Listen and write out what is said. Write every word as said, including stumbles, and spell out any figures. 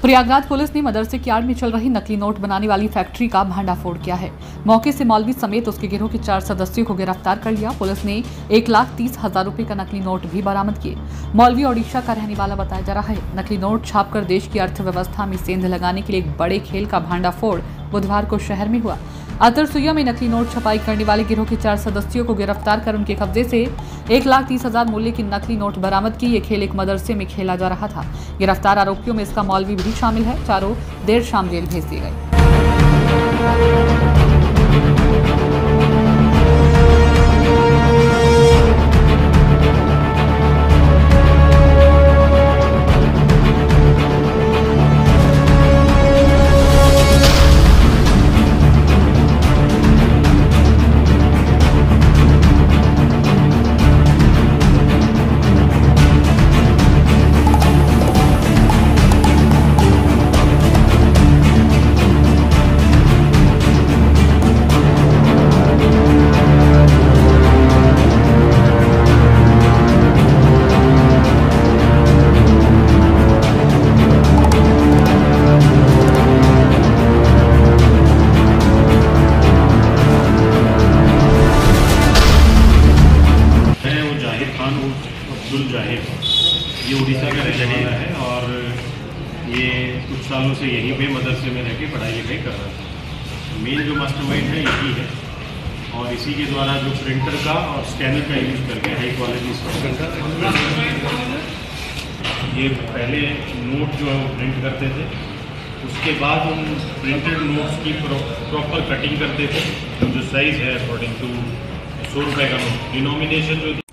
Prayagraj police ने मदरसे की आड़ में चल रही नकली नोट बनाने वाली फैक्ट्री का भांडाफोड़ किया है। मौके से मौलवी समेत उसके गिरोह के चार सदस्यों को गिरफ्तार कर लिया। पुलिस ने एक लाख तीस हजार रुपए का नकली नोट भी बरामद किए। मौलवी ओडिशा का रहने वाला बताया जा रहा है। नकली नोट छापकर देश की अर्थव्यवस्था में सेंध लगाने के लिए एक बड़े खेल का भांडाफोड़ बुधवार को शहर में हुआ। अतरसुइया में नकली नोट छपाई करने वाले गिरोह के चार सदस्यों को गिरफ्तार कर उनके कब्जे से एक लाख तीस हजार मूल्य की नकली नोट बरामद की। ये खेल एक मदरसे में खेला जा रहा था। गिरफ्तार आरोपियों में इसका मौलवी भी शामिल है। चारों देर शाम जेल भेज दिए गए। अब्दुल जाहिर ये उड़ीसा का रहने वाला है और ये कुछ सालों से यहीं पे मदरसे में रह के पढ़ाई लिखाई कर रहा था। मेन जो मास्टरमाइंड है यही है और इसी के द्वारा जो प्रिंटर का और स्कैनर का यूज़ करके हाई क्वालिटी ये पहले नोट जो है वो प्रिंट करते थे, उसके बाद हम प्रिंटेड नोट्स की प्रॉपर कटिंग करते थे। जो साइज़ है अकॉर्डिंग टू सौ रुपये का नोट डिनोमिनेशन जो